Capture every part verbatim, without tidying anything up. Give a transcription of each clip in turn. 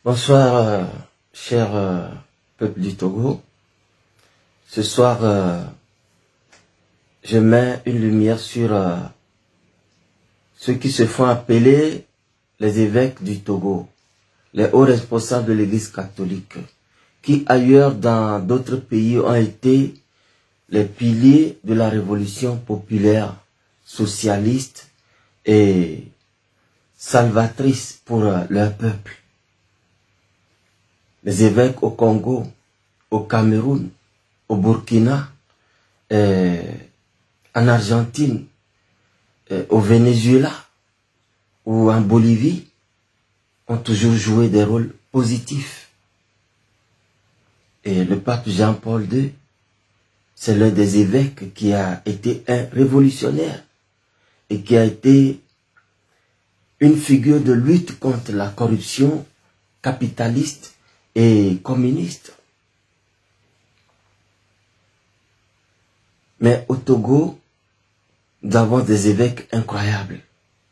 Bonsoir, euh, cher euh, peuple du Togo. Ce soir, euh, je mets une lumière sur euh, ceux qui se font appeler les évêques du Togo, les hauts responsables de l'Église catholique, qui ailleurs dans d'autres pays ont été les piliers de la révolution populaire, socialiste et salvatrice pour euh, leur peuple. Les évêques au Congo, au Cameroun, au Burkina, euh, en Argentine, euh, au Venezuela ou en Bolivie ont toujours joué des rôles positifs. Et le pape Jean-Paul deux, c'est l'un des évêques qui a été un révolutionnaire et qui a été une figure de lutte contre la corruption capitaliste et communiste. Mais au Togo, nous avons des évêques incroyables.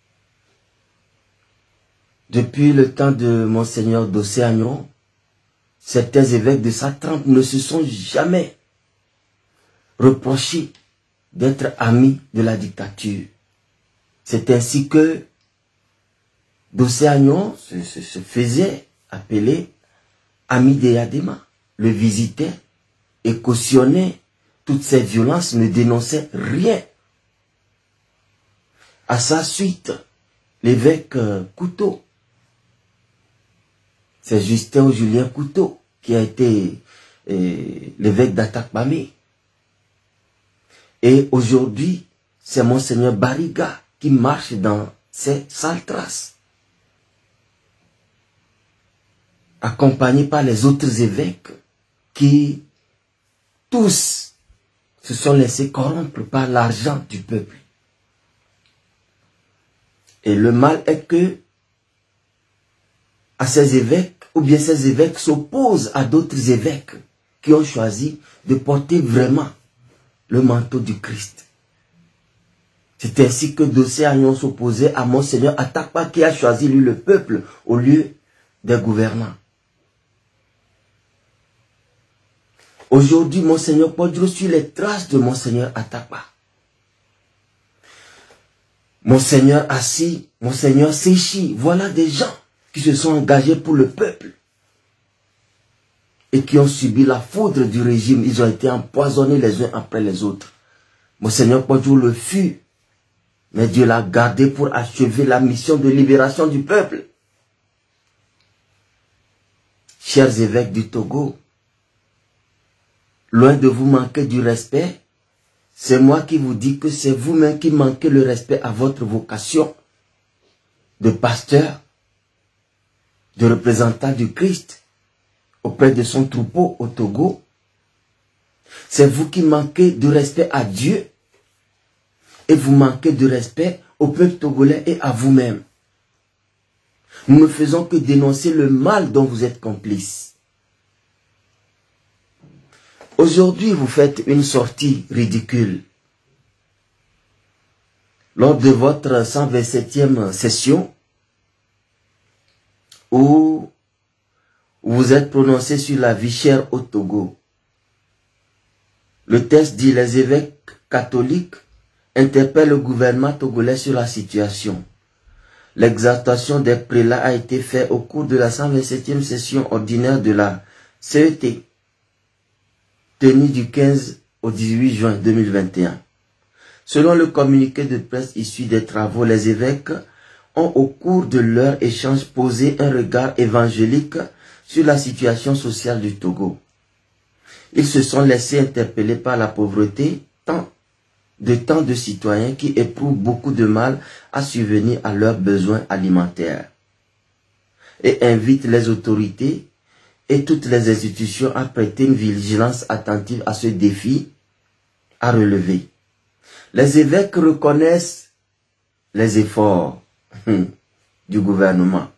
Depuis le temps de Monseigneur Dossé Agnon, certains évêques de sa trempe ne se sont jamais reprochés d'être amis de la dictature. C'est ainsi que Dossé Agnon se, se, se faisait appeler ami de Yadema, le visitait et cautionnait toutes ces violences, ne dénonçait rien. À sa suite, l'évêque euh, Couteau, c'est Justin ou Julien Couteau qui a été euh, l'évêque d'Atakpamé. Et aujourd'hui, c'est Monseigneur Bariga qui marche dans ces sales traces, accompagné par les autres évêques qui, tous, se sont laissés corrompre par l'argent du peuple. Et le mal est que, à ces évêques, ou bien ces évêques s'opposent à d'autres évêques qui ont choisi de porter vraiment le manteau du Christ. C'est ainsi que Dossé Agnon s'opposait à Monseigneur Atakpa qui a choisi lui le peuple au lieu des gouvernants. Aujourd'hui, Monseigneur Podro suit les traces de Monseigneur Atakpa. Monseigneur Assi, Monseigneur Séchi, voilà des gens qui se sont engagés pour le peuple et qui ont subi la foudre du régime. Ils ont été empoisonnés les uns après les autres. Monseigneur Podro le fut, mais Dieu l'a gardé pour achever la mission de libération du peuple. Chers évêques du Togo, loin de vous manquer du respect, c'est moi qui vous dis que c'est vous-même qui manquez le respect à votre vocation de pasteur, de représentant du Christ auprès de son troupeau au Togo. C'est vous qui manquez de respect à Dieu et vous manquez de respect au peuple togolais et à vous-même. Nous ne faisons que dénoncer le mal dont vous êtes complices. Aujourd'hui, vous faites une sortie ridicule. Lors de votre cent vingt-septième session, où vous êtes prononcé sur la vie chère au Togo, le texte dit: les évêques catholiques interpellent le gouvernement togolais sur la situation. L'exaltation des prélats a été faite au cours de la cent vingt-septième session ordinaire de la C E T. Tenue du quinze au dix-huit juin deux mille vingt et un. Selon le communiqué de presse issu des travaux, les évêques ont au cours de leur échange posé un regard évangélique sur la situation sociale du Togo. Ils se sont laissés interpeller par la pauvreté tant de tant de citoyens qui éprouvent beaucoup de mal à subvenir à leurs besoins alimentaires et invitent les autorités et toutes les institutions à prêter une vigilance attentive à ce défi à relever. Les évêques reconnaissent les efforts du gouvernement.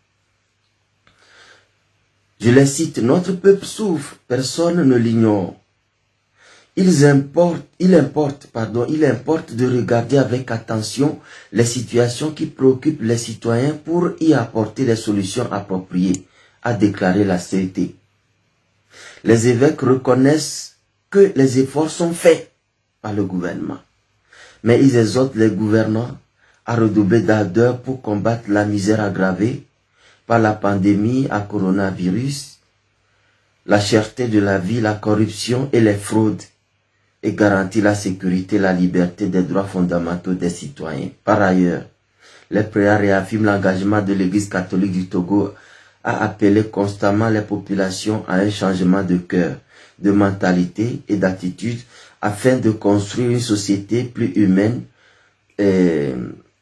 Je les cite: notre peuple souffre, personne ne l'ignore. Il importe, il importe, pardon, il importe de regarder avec attention les situations qui préoccupent les citoyens pour y apporter les solutions appropriées. a déclaré la C E T. Les évêques reconnaissent que les efforts sont faits par le gouvernement, mais ils exhortent les gouvernants à redoubler d'ardeur pour combattre la misère aggravée par la pandémie à coronavirus, la cherté de la vie, la corruption et les fraudes, et garantir la sécurité et la liberté des droits fondamentaux des citoyens. Par ailleurs, les prières réaffirment l'engagement de l'Église catholique du Togo à appeler constamment les populations à un changement de cœur, de mentalité et d'attitude afin de construire une société plus humaine et,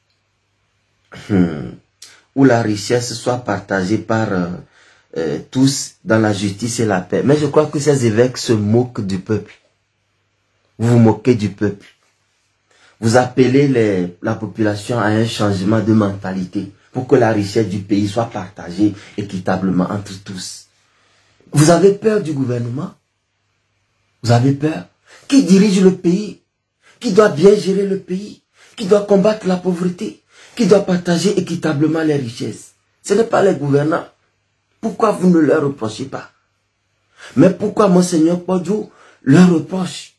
hmm, où la richesse soit partagée par euh, euh, tous dans la justice et la paix. Mais je crois que ces évêques se moquent du peuple. Vous vous moquez du peuple. Vous appelez les, la population à un changement de mentalité pour que la richesse du pays soit partagée équitablement entre tous. Vous avez peur du gouvernement? Vous avez peur? Qui dirige le pays? Qui doit bien gérer le pays? Qui doit combattre la pauvreté? Qui doit partager équitablement les richesses? Ce n'est pas les gouvernants. Pourquoi vous ne leur reprochez pas? Mais pourquoi Monseigneur Podjo leur reproche?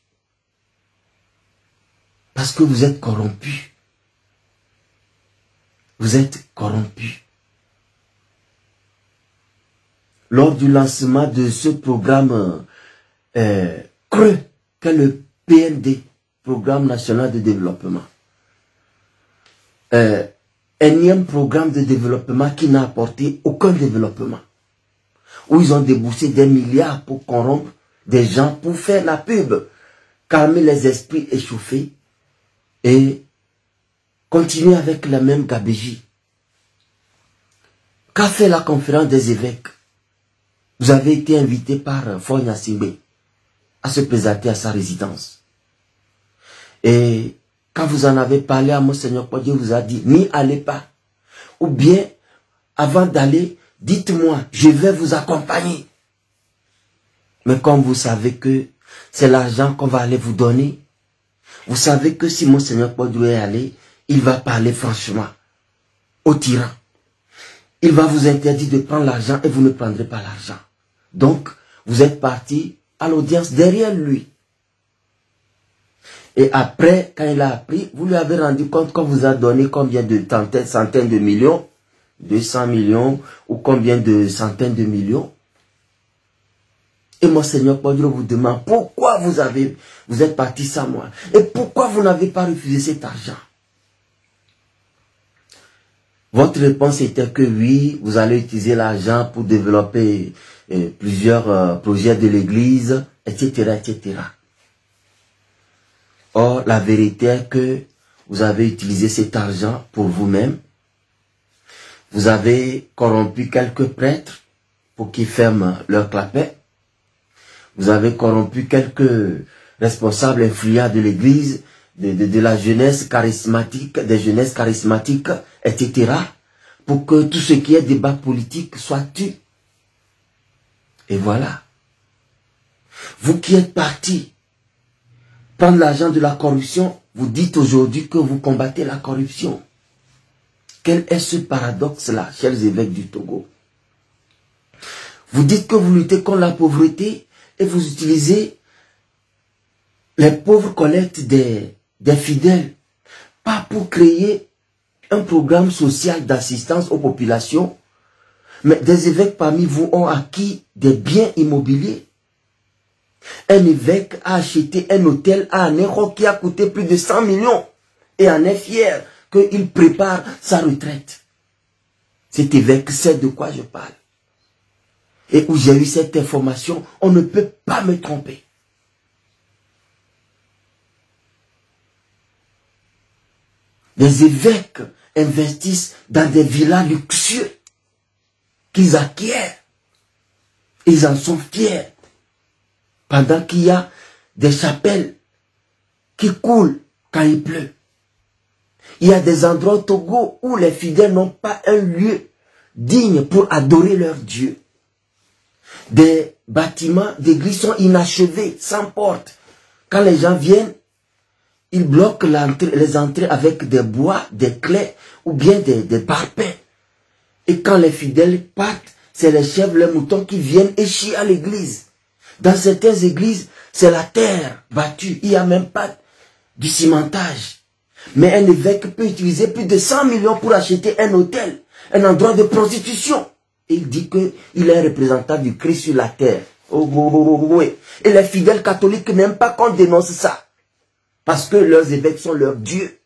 Parce que vous êtes corrompus. Vous êtes corrompus. Lors du lancement de ce programme euh, creux qu'est le P N D, Programme National de Développement, euh, énième programme de développement qui n'a apporté aucun développement, où ils ont déboursé des milliards pour corrompre des gens, pour faire la pub, calmer les esprits échauffés, et continuer avec la même gabégie. Qu'a fait la conférence des évêques? Vous avez été invité par Fonya Singbe à se présenter à sa résidence. Et quand vous en avez parlé à Monseigneur Podjo, vous a dit, n'y allez pas. Ou bien, avant d'aller, dites-moi, je vais vous accompagner. Mais comme vous savez que c'est l'argent qu'on va aller vous donner, vous savez que si Monseigneur Podjo est allé, il va parler franchement au tyran. Il va vous interdire de prendre l'argent et vous ne prendrez pas l'argent. Donc, vous êtes parti à l'audience derrière lui. Et après, quand il a appris, vous lui avez rendu compte qu'on vous a donné combien de centaines de millions, deux cents millions ou combien de centaines de millions. Et Monseigneur Podjo vous demande pourquoi vous avez, vous êtes parti sans moi. Et pourquoi vous n'avez pas refusé cet argent? Votre réponse était que oui, vous allez utiliser l'argent pour développer euh, plusieurs euh, projets de l'église, et cetera, et cetera. Or, la vérité est que vous avez utilisé cet argent pour vous-même. Vous avez corrompu quelques prêtres pour qu'ils ferment leur clapet. Vous avez corrompu quelques responsables influents de l'église, de, de, de la jeunesse charismatique, des jeunesses charismatiques, et cetera, pour que tout ce qui est débat politique soit tué. Et voilà. Vous qui êtes partis prendre l'argent de la corruption, vous dites aujourd'hui que vous combattez la corruption. Quel est ce paradoxe-là, chers évêques du Togo? Vous dites que vous luttez contre la pauvreté et vous utilisez les pauvres collectes des, des fidèles, pas pour créer un programme social d'assistance aux populations, mais des évêques parmi vous ont acquis des biens immobiliers. Un évêque a acheté un hôtel à Anéro qui a coûté plus de cent millions et en est fier qu'il prépare sa retraite. Cet évêque sait de quoi je parle. Et où j'ai eu cette information, on ne peut pas me tromper. Les évêques investissent dans des villas luxueux qu'ils acquièrent. Ils en sont fiers. Pendant qu'il y a des chapelles qui coulent quand il pleut. Il y a des endroits au Togo où les fidèles n'ont pas un lieu digne pour adorer leur Dieu. Des bâtiments d'église sont inachevés, sans porte. Quand les gens viennent, ils bloquent les entrées avec des bois, des clés ou bien des, des parpaings. Et quand les fidèles partent, c'est les chèvres, les moutons qui viennent et chient à l'église. Dans certaines églises, c'est la terre battue. Il n'y a même pas du cimentage. Mais un évêque peut utiliser plus de cent millions pour acheter un hôtel, un endroit de prostitution. Et il dit qu'il est un représentant du Christ sur la terre. Oh, oh, oh, oh, et les fidèles catholiques n'aiment pas qu'on dénonce ça. Parce que leurs évêques sont leurs dieux.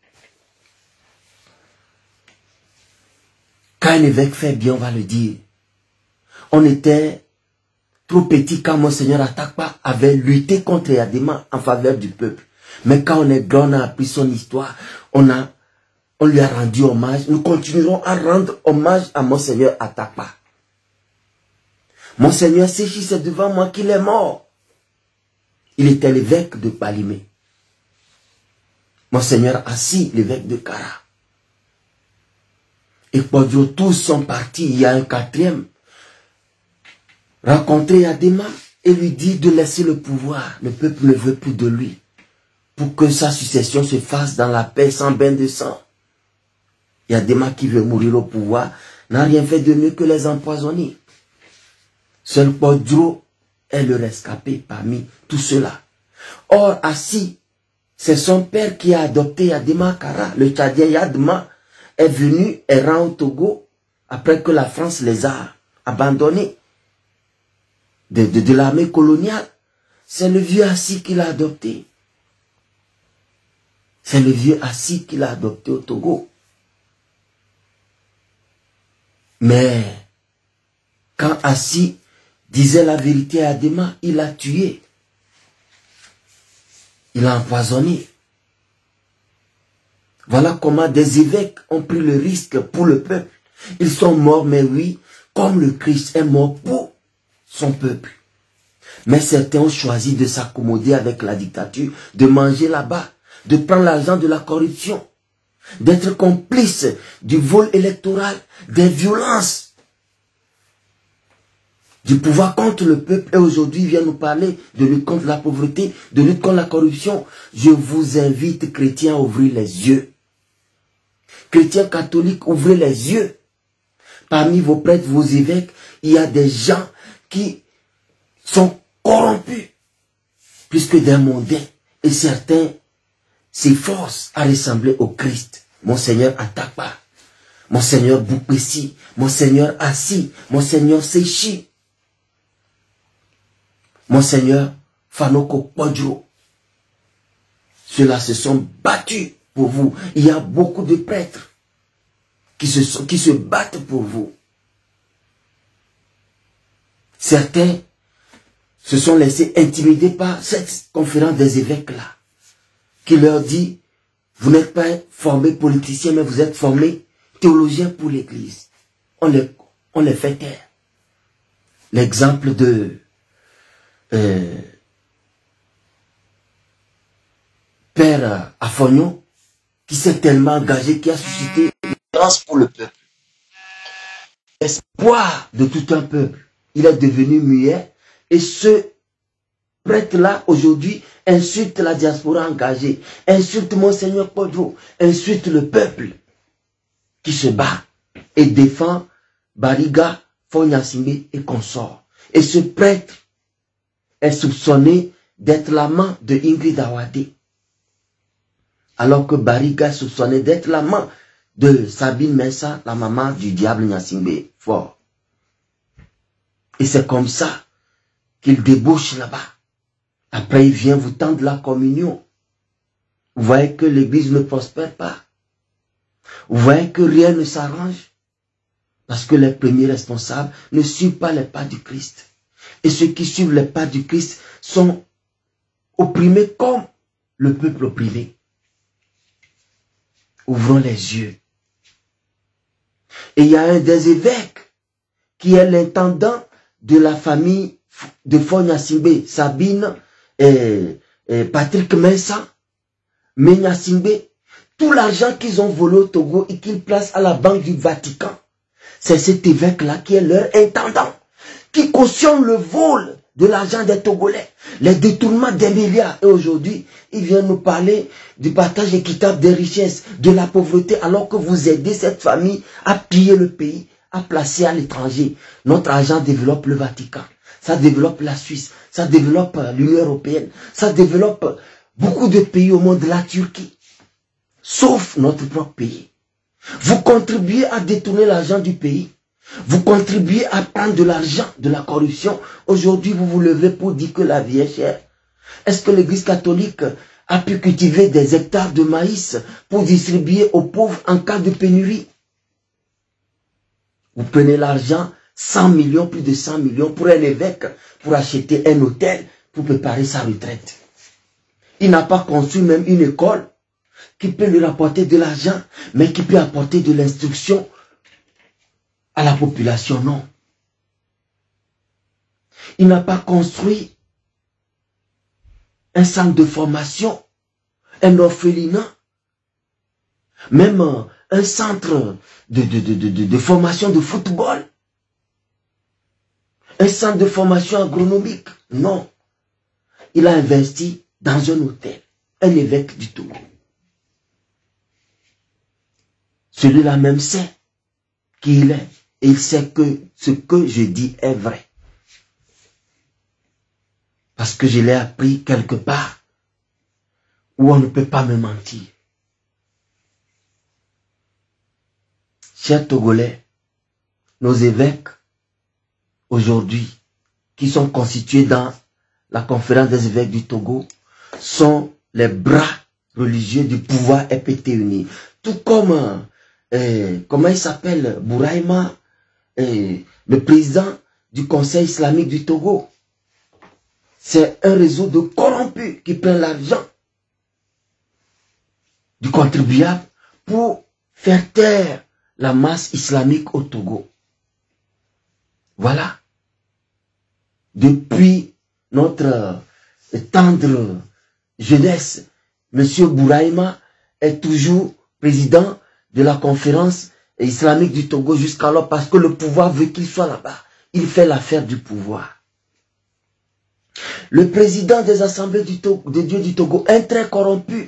Quand un évêque fait bien, on va le dire. On était trop petit quand Monseigneur Atakpa avait lutté contre Yadema en faveur du peuple. Mais quand on est grand, on a appris son histoire, on, a, on lui a rendu hommage. Nous continuerons à rendre hommage à Monseigneur Atakpa. Monseigneur Séchi, c'est devant moi qu'il est mort. Il était l'évêque de Palimé. Monseigneur Assis, l'évêque de Kara. Et Podjo, tous sont partis. Il y a un quatrième. Rencontrer Yadema et lui dit de laisser le pouvoir. Le peuple ne veut plus de lui. Pour que sa succession se fasse dans la paix sans bain de sang. Yadema qui veut mourir au pouvoir n'a rien fait de mieux que les empoisonner. Seul Podjo est le rescapé parmi tout cela. Or, Assis, c'est son père qui a adopté Yadema Kara. Le Tchadien Yadema est venu errant au Togo après que la France les a abandonnés de, de, de l'armée coloniale. C'est le vieux Assis qui l'a adopté. C'est le vieux Assis qui l'a adopté au Togo. Mais quand Assis disait la vérité à Yadema, il l'a tué. Il a empoisonné. Voilà comment des évêques ont pris le risque pour le peuple. Ils sont morts, mais oui, comme le Christ est mort pour son peuple. Mais certains ont choisi de s'accommoder avec la dictature, de manger là-bas, de prendre l'argent de la corruption, d'être complices du vol électoral, des violences, du pouvoir contre le peuple. Et aujourd'hui, il vient nous parler de lutte contre la pauvreté, de lutte contre la corruption. Je vous invite, chrétiens, à ouvrir les yeux. Chrétiens catholiques, ouvrez les yeux. Parmi vos prêtres, vos évêques, il y a des gens qui sont corrompus, plus que des mondains. Et certains s'efforcent à ressembler au Christ. Monseigneur Atakpa, Monseigneur Boupessi, Monseigneur Assis, Monseigneur Séchi, Monseigneur Fanoko Podjo. Ceux-là se sont battus pour vous. Il y a beaucoup de prêtres qui se, sont, qui se battent pour vous. Certains se sont laissés intimider par cette conférence des évêques-là, qui leur dit, vous n'êtes pas formés politiciens, mais vous êtes formés théologiens pour l'Église. On les, on les fait taire. L'exemple de euh, Père Afognon, qui s'est tellement engagé, qui a suscité une grâce pour le peuple. Espoir de tout un peuple. Il est devenu muet. Et ce prêtre-là, aujourd'hui, insulte la diaspora engagée, insulte Monseigneur Podjo, insulte le peuple qui se bat et défend Bariga, Fonyasimbe et consorts. Et ce prêtre est soupçonné d'être l'amant de Ingrid Awadé, alors que Bariga est soupçonné d'être l'amant de Sabine Mensa, la maman du diable Nyasimbe fort. Et c'est comme ça qu'il débouche là-bas. Après, il vient vous tendre la communion. Vous voyez que l'église ne prospère pas. Vous voyez que rien ne s'arrange. Parce que les premiers responsables ne suivent pas les pas du Christ. Et ceux qui suivent les pas du Christ sont opprimés comme le peuple opprimé. Ouvrons les yeux. Et il y a un des évêques qui est l'intendant de la famille de Fonyasimbe, Sabine et, et Patrick Mensa, Menyasimbe, tout l'argent qu'ils ont volé au Togo et qu'ils placent à la Banque du Vatican, c'est cet évêque-là qui est leur intendant, qui cautionne le vol de l'argent des Togolais, les détournements des milliards. Et aujourd'hui, il vient nous parler du partage équitable des richesses, de la pauvreté, alors que vous aidez cette famille à piller le pays, à placer à l'étranger. Notre argent développe le Vatican, ça développe la Suisse, ça développe l'Union européenne, ça développe beaucoup de pays au monde, la Turquie, sauf notre propre pays. Vous contribuez à détourner l'argent du pays. Vous contribuez à prendre de l'argent, de la corruption. Aujourd'hui, vous vous levez pour dire que la vie est chère. Est-ce que l'Église catholique a pu cultiver des hectares de maïs pour distribuer aux pauvres en cas de pénurie? Vous prenez l'argent, cent millions, plus de cent millions pour un évêque, pour acheter un hôtel, pour préparer sa retraite. Il n'a pas construit même une école qui peut lui rapporter de l'argent, mais qui peut apporter de l'instruction à la population, non. Il n'a pas construit un centre de formation, un orphelinat, même un centre de, de, de, de, de, de formation de football, un centre de formation agronomique, non. Il a investi dans un hôtel, un évêque du Togo. Celui-là même sait qui il est. Et il sait que ce que je dis est vrai. Parce que je l'ai appris quelque part où on ne peut pas me mentir. Chers Togolais, nos évêques, aujourd'hui, qui sont constitués dans la conférence des évêques du Togo, sont les bras religieux du pouvoir R P T uni. Tout comme, euh, comment il s'appelle, Bouraïma, et le président du Conseil islamique du Togo. C'est un réseau de corrompus qui prennent l'argent du contribuable pour faire taire la masse islamique au Togo. Voilà. Depuis notre tendre jeunesse, M. Bouraïma est toujours président de la conférence islamique du Togo jusqu'alors parce que le pouvoir veut qu'il soit là-bas. Il fait l'affaire du pouvoir. Le président des assemblées du Togo, de Dieu du Togo, un très corrompu,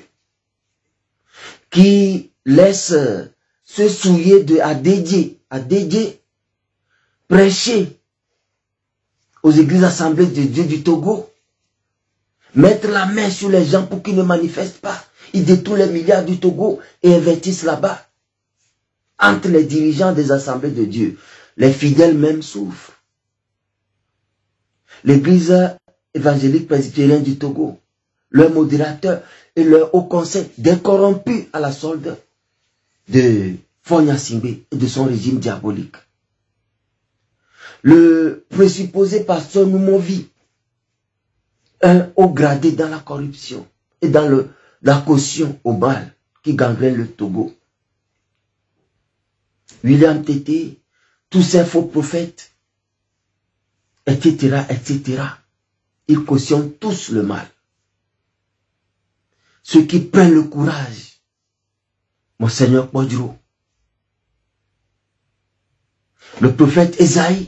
qui laisse se souiller de à dédier, à dédier, prêcher aux églises assemblées de Dieu du Togo, mettre la main sur les gens pour qu'ils ne manifestent pas. Ils détournent les milliards du Togo et investissent là-bas. Entre les dirigeants des assemblées de Dieu, les fidèles même souffrent. L'église évangélique presbytérienne du Togo, leur modérateur et leur haut conseil, des corrompus à la solde de Fonya Singbe et de son régime diabolique. Le présupposé pasteur Noumovi, un haut gradé dans la corruption et dans le, la caution au mal qui gangrène le Togo. William Tété, tous ces faux prophètes, et cetera, et cetera. Ils cautionnent tous le mal. Ceux qui prennent le courage, Monseigneur Podjro, le prophète Esaïe,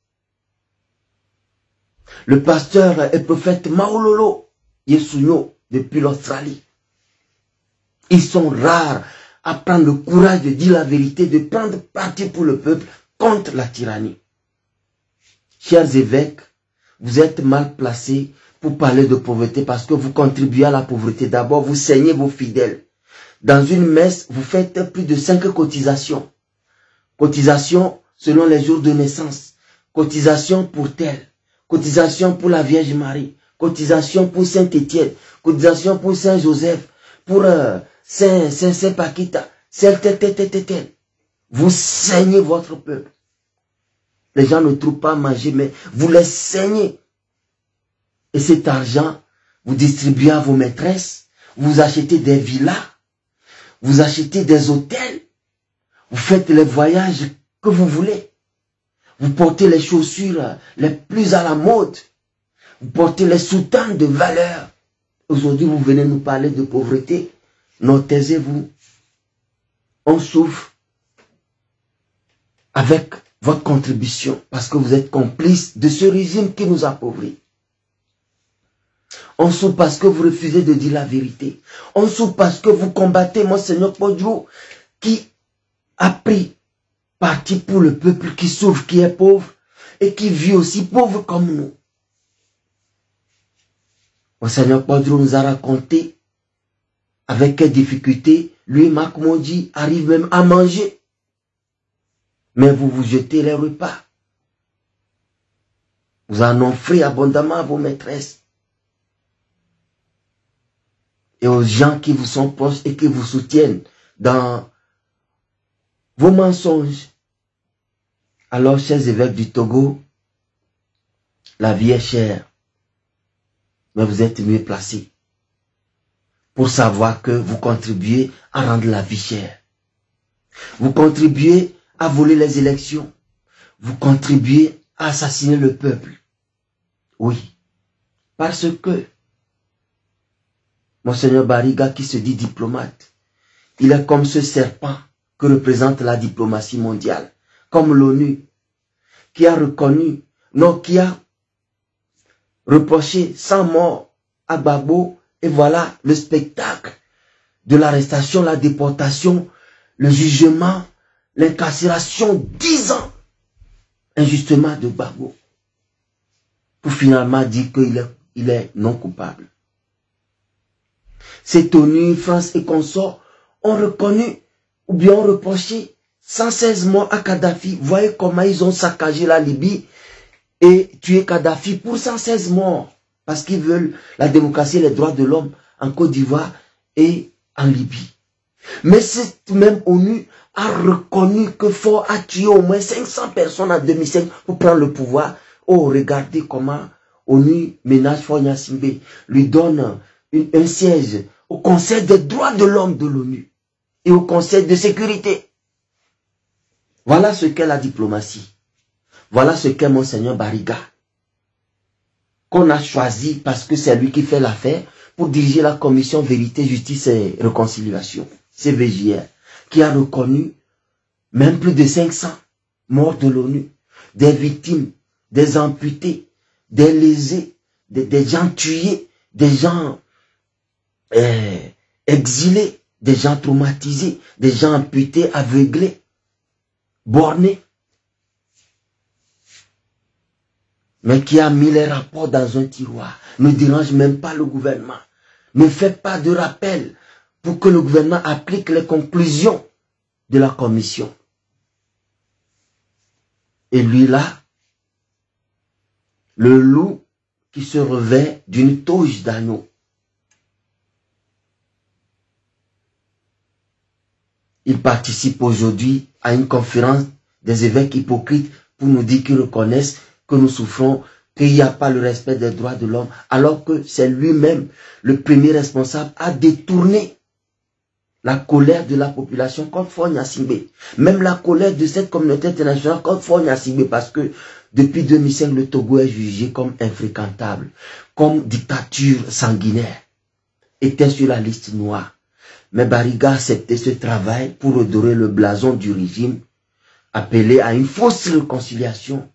le pasteur et prophète Maololo, Yesunyo, depuis l'Australie. Ils sont rares à prendre le courage de dire la vérité, de prendre parti pour le peuple contre la tyrannie. Chers évêques, vous êtes mal placés pour parler de pauvreté parce que vous contribuez à la pauvreté. D'abord, vous saignez vos fidèles. Dans une messe, vous faites plus de cinq cotisations. Cotisation selon les jours de naissance. Cotisation pour tel. Cotisation pour la Vierge Marie. Cotisation pour Saint-Étienne. Cotisation pour Saint-Joseph. Pour euh, Saint, Saint, Saint Paquita. Tel, tel, tel, tel, tel. Vous saignez votre peuple. Les gens ne trouvent pas à manger, mais vous les saignez. Et cet argent, vous distribuez à vos maîtresses, vous achetez des villas, vous achetez des hôtels, vous faites les voyages que vous voulez. Vous portez les chaussures les plus à la mode. Vous portez les soutanes de valeur. Aujourd'hui, vous venez nous parler de pauvreté. Non, taisez-vous. On souffre avec votre contribution parce que vous êtes complice de ce régime qui nous appauvrit. On souffre parce que vous refusez de dire la vérité. On souffre parce que vous combattez Monseigneur Podjro qui a pris parti pour le peuple qui souffre, qui est pauvre et qui vit aussi pauvre comme nous. Monseigneur Podro nous a raconté avec quelles difficultés lui et Marc Mondi arrivent même à manger. Mais vous vous jetez les repas. Vous en offrez abondamment à vos maîtresses. Et aux gens qui vous sont proches et qui vous soutiennent dans vos mensonges. Alors, chers évêques du Togo, la vie est chère. Mais vous êtes mieux placés pour savoir que vous contribuez à rendre la vie chère. Vous contribuez à voler les élections. Vous contribuez à assassiner le peuple. Oui, parce que Monseigneur Bariga, qui se dit diplomate, il est comme ce serpent que représente la diplomatie mondiale, comme l'ONU, qui a reconnu, non, qui a reproché sans mort à Gbagbo, et voilà le spectacle de l'arrestation, la déportation, le jugement, l'incarcération, dix ans, injustement de Gbagbo, pour finalement dire qu'il est, il est non coupable. Cette ONU, France et consorts ont reconnu ou bien ont reproché cent seize morts à Kadhafi. Voyez comment ils ont saccagé la Libye et tué Kadhafi pour cent seize morts. Parce qu'ils veulent la démocratie et les droits de l'homme en Côte d'Ivoire et en Libye. Mais cette même ONU a reconnu que Faure a tué au moins cinq cents personnes en deux mille cinq pour prendre le pouvoir. Oh, regardez comment ONU ménage Faure Gnassingbé, lui donne une, un siège au Conseil des droits de l'homme de l'ONU et au Conseil de sécurité. Voilà ce qu'est la diplomatie. Voilà ce qu'est Monseigneur Bariga, qu'on a choisi parce que c'est lui qui fait l'affaire pour diriger la commission Vérité, Justice et Réconciliation, C V J R, qui a reconnu même plus de cinq cents morts de l'ONU, des victimes, des amputés, des lésés, des, des gens tués, des gens euh, exilés, des gens traumatisés, des gens amputés, aveuglés, bornés, mais qui a mis les rapports dans un tiroir, ne dérange même pas le gouvernement, ne fait pas de rappel pour que le gouvernement applique les conclusions de la commission. Et lui là, le loup qui se revêt d'une toge d'agneau. Il participe aujourd'hui à une conférence des évêques hypocrites pour nous dire qu'ils reconnaissent que nous souffrons, qu'il n'y a pas le respect des droits de l'homme, alors que c'est lui-même le premier responsable à détourner la colère de la population contre Faure Gnassingbé. Même la colère de cette communauté internationale contre Faure Gnassingbé, parce que depuis deux mille cinq, le Togo est jugé comme infréquentable, comme dictature sanguinaire, était sur la liste noire. Mais Bariga a accepté ce travail pour redorer le blason du régime, appelé à une fausse réconciliation.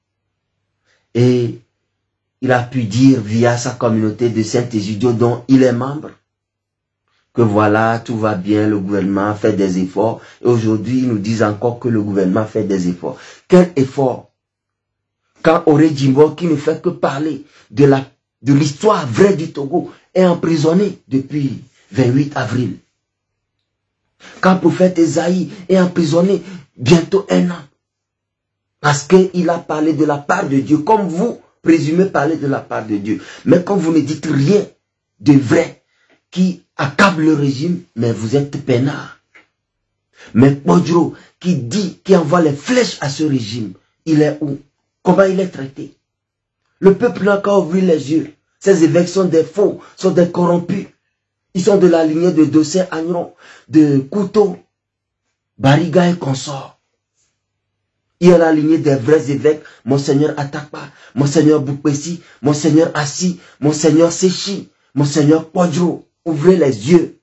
Et il a pu dire via sa communauté de Saint-Egidio dont il est membre, que voilà, tout va bien, le gouvernement fait des efforts. Et aujourd'hui, ils nous disent encore que le gouvernement fait des efforts. Quel effort? Quand Auré Jimbo, qui ne fait que parler de la de l'histoire vraie du Togo, est emprisonné depuis vingt-huit avril. Quand le prophète Esaïe est emprisonné bientôt un an. Parce qu'il a parlé de la part de Dieu, comme vous présumez parler de la part de Dieu. Mais quand vous ne dites rien de vrai qui accable le régime, mais vous êtes peinard. Mais Podro qui dit, qui envoie les flèches à ce régime, il est où? Comment il est traité? Le peuple n'a qu'à ouvrir les yeux. Ces évêques sont des faux, sont des corrompus. Ils sont de la lignée de Dossé Agnon, de Couteau, Bariga et consorts. Il y a la lignée des vrais évêques, Monseigneur Atakpa, Monseigneur Boupessi, Monseigneur Assi, Monseigneur Séchi, Monseigneur Podro. Ouvrez les yeux.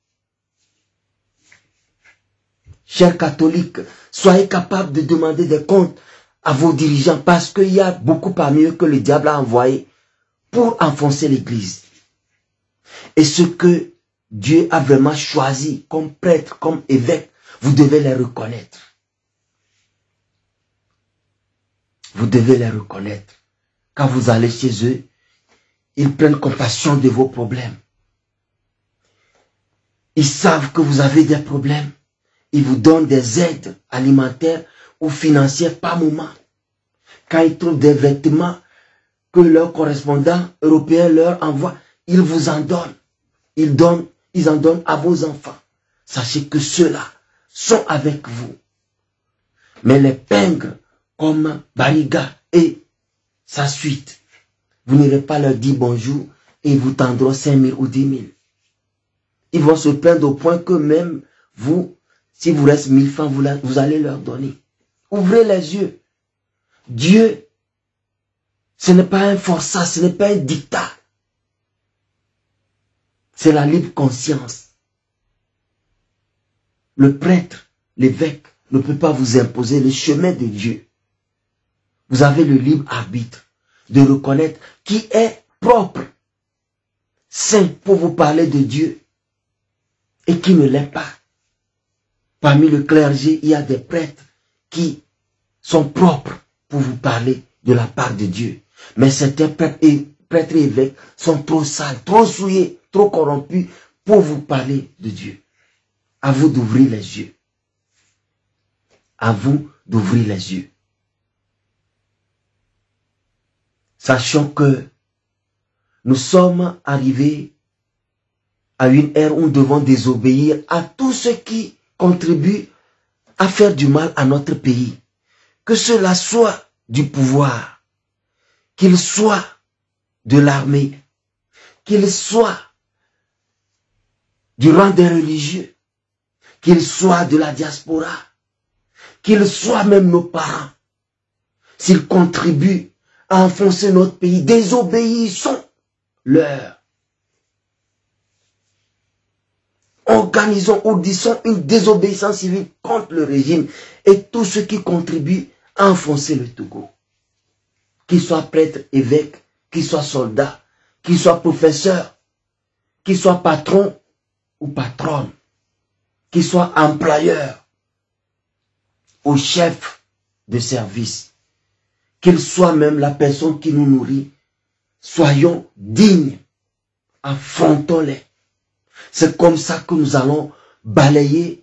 Chers catholiques, soyez capables de demander des comptes à vos dirigeants parce qu'il y a beaucoup parmi eux que le diable a envoyé pour enfoncer l'église. Et ce que Dieu a vraiment choisi comme prêtre, comme évêque, vous devez les reconnaître. Vous devez les reconnaître. Quand vous allez chez eux, ils prennent compassion de vos problèmes. Ils savent que vous avez des problèmes. Ils vous donnent des aides alimentaires ou financières par moment. Quand ils trouvent des vêtements que leurs correspondants européens leur envoient, ils vous en donnent. Ils donnent, ils en donnent à vos enfants. Sachez que ceux-là sont avec vous. Mais les pingres comme Bariga et sa suite, vous n'irez pas leur dire bonjour et ils vous tendront cinq mille ou dix mille. Ils vont se plaindre au point que même vous, si vous reste mille francs, vous, la, vous allez leur donner. Ouvrez les yeux. Dieu, ce n'est pas un forçat, ce n'est pas un dictat. C'est la libre conscience. Le prêtre, l'évêque, ne peut pas vous imposer le chemin de Dieu. Vous avez le libre arbitre de reconnaître qui est propre, saint pour vous parler de Dieu et qui ne l'est pas. Parmi le clergé, il y a des prêtres qui sont propres pour vous parler de la part de Dieu. Mais certains prêtres et, prêtres et évêques sont trop sales, trop souillés, trop corrompus pour vous parler de Dieu. À vous d'ouvrir les yeux. À vous d'ouvrir les yeux. Sachons que nous sommes arrivés à une ère où nous devons désobéir à tous ceux qui contribuent à faire du mal à notre pays. Que cela soit du pouvoir, qu'il soit de l'armée, qu'il soit du rang des religieux, qu'il soit de la diaspora, qu'il soit même nos parents. S'ils contribuent à enfoncer notre pays, désobéissons-leur. Organisons ou disons une désobéissance civile contre le régime et tous ceux qui contribuent à enfoncer le Togo. Qu'ils soient prêtres, évêques, qu'ils soient soldats, qu'ils soient professeurs, qu'ils soient patrons ou patronnes, qu'ils soient employeurs ou chefs de service, qu'ils soient même la personne qui nous nourrit, soyons dignes, affrontons-les. C'est comme ça que nous allons balayer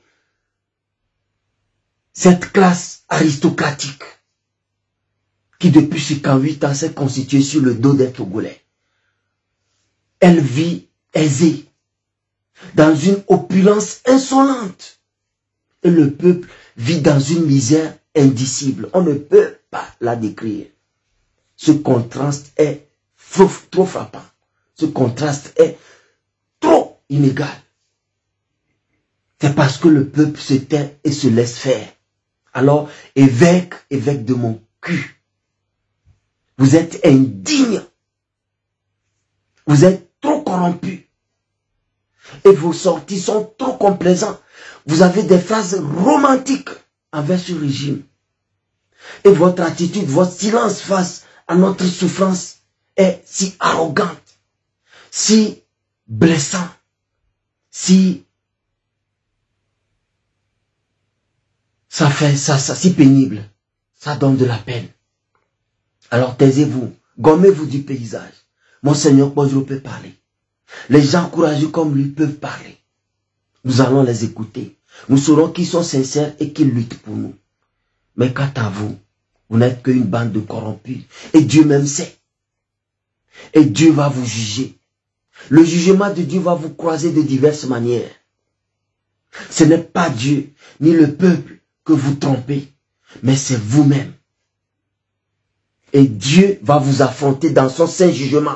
cette classe aristocratique qui depuis cinquante-huit ans s'est constituée sur le dos des Togolais. Elle vit aisée, dans une opulence insolente. Et le peuple vit dans une misère indicible. On ne peut pas la décrire. Ce contraste est trop, trop frappant. Ce contraste est trop inégal. C'est parce que le peuple se tait et se laisse faire. Alors, évêque, évêque de mon cul, vous êtes indigne. Vous êtes trop corrompu. Et vos sorties sont trop complaisantes. Vous avez des phrases romantiques envers ce régime. Et votre attitude, votre silence face à notre souffrance est si arrogante, si blessant, si ça fait ça, ça, si pénible, ça donne de la peine. Alors taisez-vous, gommez-vous du paysage. Monseigneur Bonjour peut parler. Les gens courageux comme lui peuvent parler. Nous allons les écouter. Nous saurons qu'ils sont sincères et qu'ils luttent pour nous. Mais quant à vous, vous n'êtes qu'une bande de corrompus. Et Dieu même sait. Et Dieu va vous juger. Le jugement de Dieu va vous croiser de diverses manières. Ce n'est pas Dieu ni le peuple que vous trompez, mais c'est vous-même. Et Dieu va vous affronter dans son saint jugement.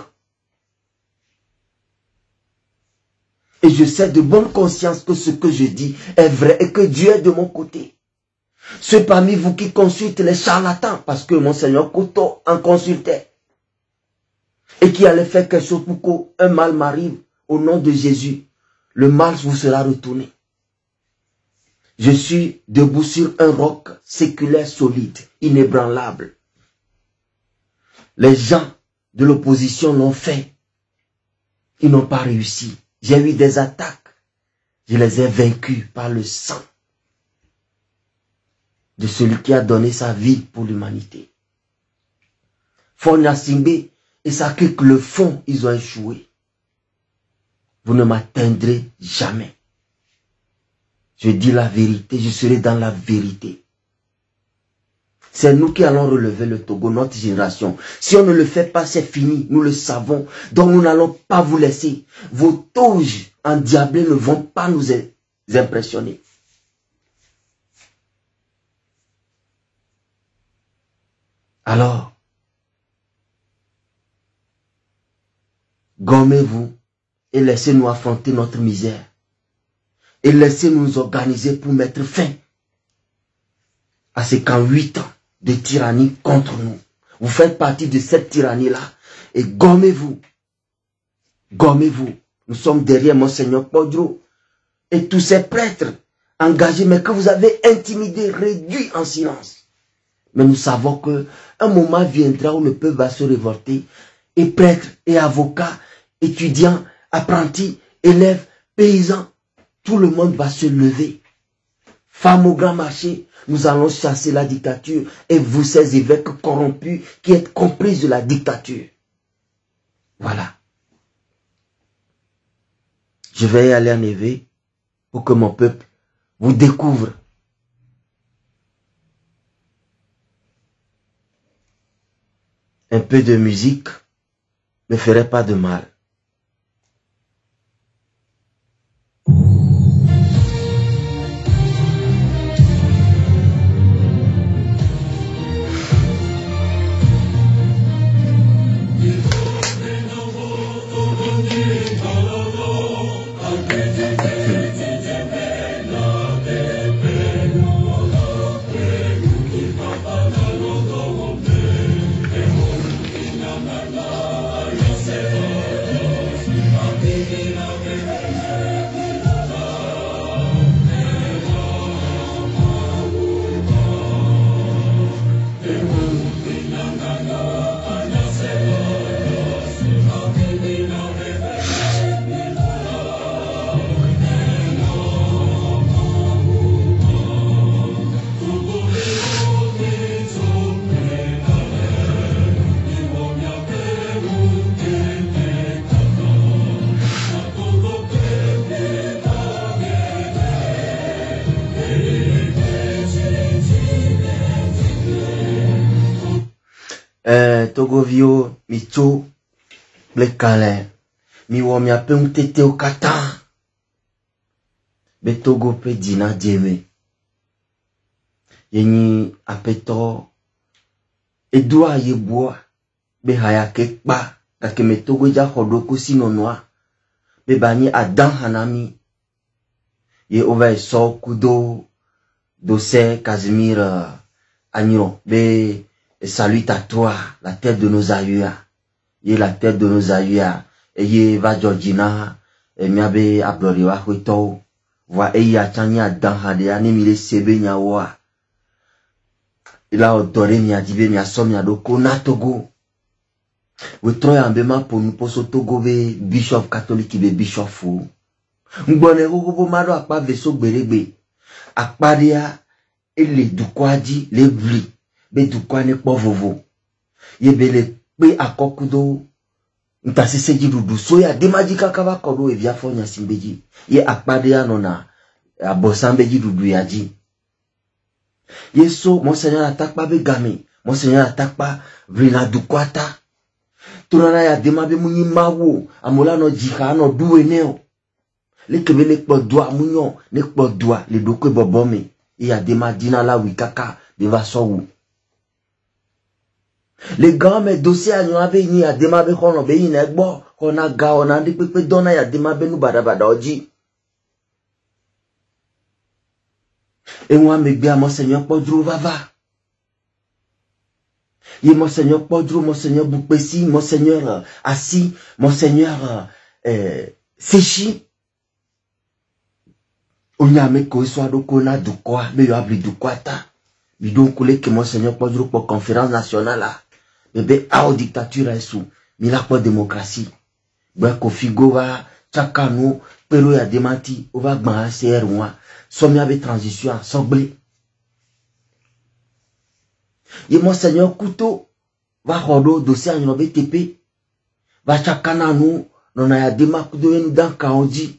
Et je sais de bonne conscience que ce que je dis est vrai et que Dieu est de mon côté. Ceux parmi vous qui consultent les charlatans, parce que Monseigneur Koto en consultait, et qui allait faire quelque chose pour qu'un mal m'arrive au nom de Jésus, le mal vous sera retourné. Je suis debout sur un roc séculaire solide, inébranlable. Les gens de l'opposition l'ont fait. Ils n'ont pas réussi. J'ai eu des attaques. Je les ai vaincus par le sang de celui qui a donné sa vie pour l'humanité. Fonya Simbe, et ça que le fond, ils ont échoué. Vous ne m'atteindrez jamais. Je dis la vérité, je serai dans la vérité. C'est nous qui allons relever le Togo, notre génération. Si on ne le fait pas, c'est fini, nous le savons. Donc nous n'allons pas vous laisser. Vos toges endiablés ne vont pas nous impressionner. Alors, gommez-vous et laissez-nous affronter notre misère. Et laissez-nous nous organiser pour mettre fin à ces qu'en huit ans de tyrannie contre nous. Vous faites partie de cette tyrannie-là. Et gommez-vous. Gommez-vous. Nous sommes derrière Monseigneur Podro et tous ces prêtres engagés, mais que vous avez intimidés, réduits en silence. Mais nous savons que un moment viendra où le peuple va se révolter. Et prêtres et avocats, étudiants, apprentis, élèves, paysans, tout le monde va se lever. Femmes au grand marché, nous allons chasser la dictature. Et vous, ces évêques corrompus, qui êtes complices de la dictature. Voilà. Je vais y aller en éveil pour que mon peuple vous découvre. Un peu de musique ne ferait pas de mal. Togo vio micho blekale mi wo mi ape mtete o kata be Togo pe dina djeme yenyi apeto edua yeboa be haya kekpa kake me Togo ja hodoko sinonwa be bani adan hanami ye ova so kudo dose Casimir uh, Agnon be et salut à toi, la tête de nos aïeux, et la tête de nos aïeux, et y va Georgina, et miabe abdoriwa huito, voit et y a chanya dans hade, anemile sebe nyawa. Il a odoré mia dibe mia som mia doko na Togo. We troy ambema pour nous poso Togo be bishop catholique be bishop fou. Mbone hubo maro akpa veso gberegbe. Akpa dia, et les dukwadi, les blis. Be du kwa ne kpo vovo ye bele be akokudo ntasi seji dudu so ya demaji kakaba kodo e via fonya simbeji ye akpade ya nona abosambeji dudu yaji yeso monseigneur atakpa be game monseigneur atakpa vrina dukwata tunana ya demabe munyi mawo amola no jika no duwe neo le kebele kpo doa munyo ne kpo doa le dokwe bobome ya demadina la wikaka de va sowu. Les gars, mes dossiers à nous avaient ni à démarrer qu'on a béni n'ebo qu'on a gars on a dit pépé donner à démarrer nous badabada oji. Et moi me bien monseigneur Podro vava. Et monseigneur Podro, monseigneur Boupessi, monseigneur Assis, monseigneur euh, Séchi. On y a mis qu'on soit donc on a du quoi, mais il y a plus du quoi ta. Mais donc que monseigneur Podro pour conférence nationale là. Bébé a dictature à sous, mais la pas démocratie. Ben Kofigo va, Chakano, Pero ya démenti, on va gagner C R moi. Somme avec transition, semblé. Et monseigneur Couteau, va rodo dossier à B T P, va chakana nous, non a dema kudo dans kaondi.